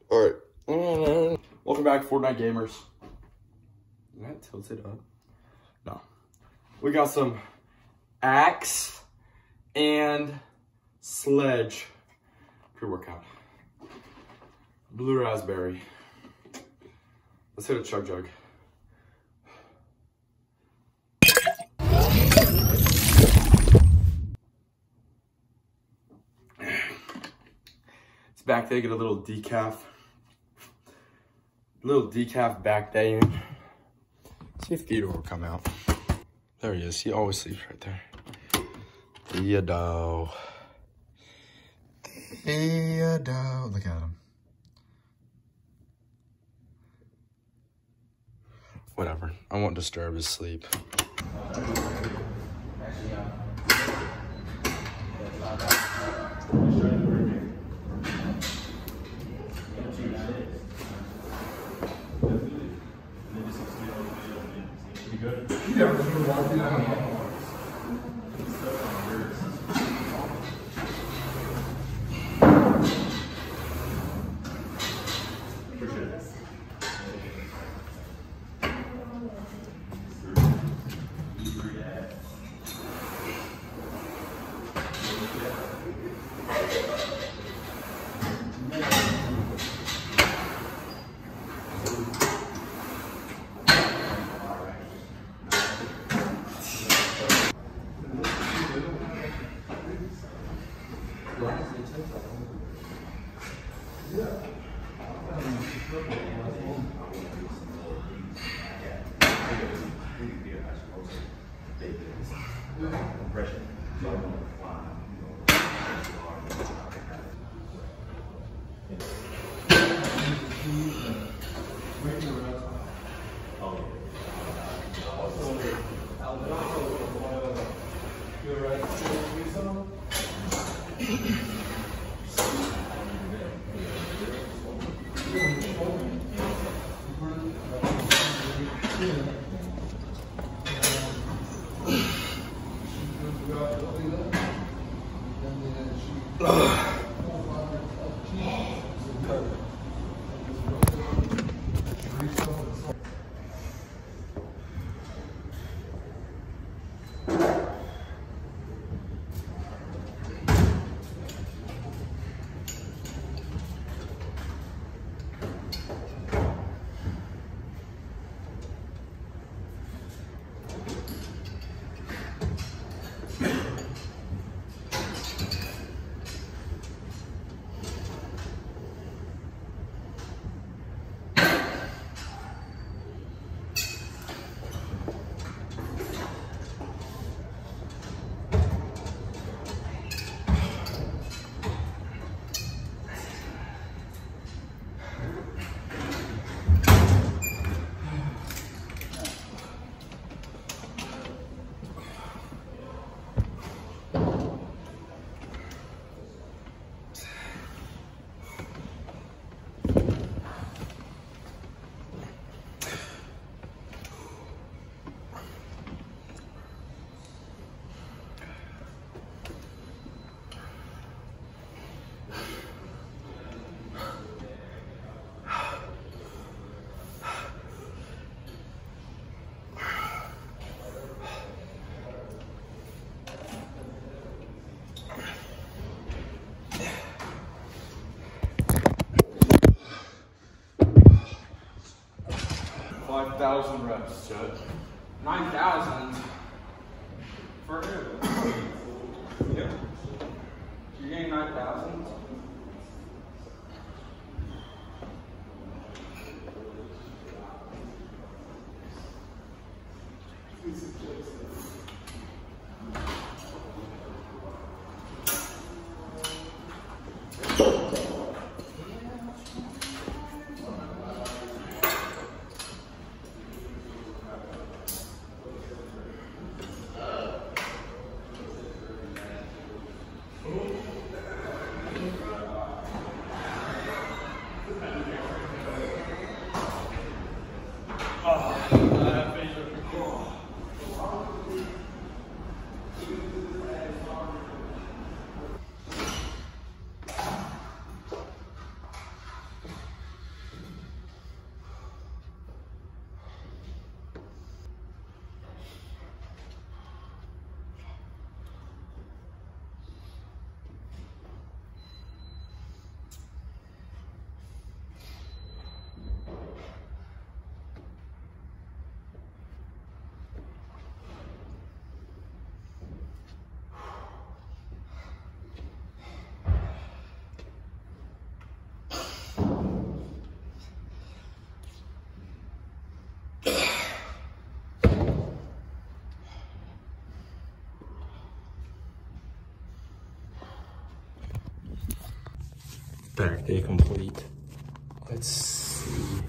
All right. Welcome back, Fortnite gamers. Did that tilt it up? No. We got some Axe and Sledge pre-workout. Blue raspberry. Let's hit a chug jug. It's back day, get a little decaf. Back day in. See if Theodore will come out. There he is. He always sleeps right there. Theodore. Look at him. Whatever. I won't disturb his sleep. Reps, Judge. 9,000? For who? Yep. You're getting 9,000? birthday complete. Let's see.